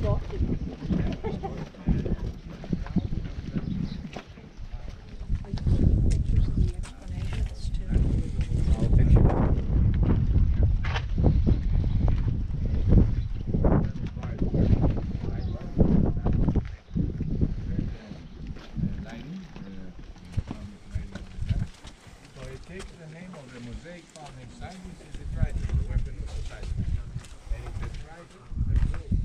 Takes the name of the mosaic found inside, which is the trident, the weapon of Poseidon. And it's a trident that goes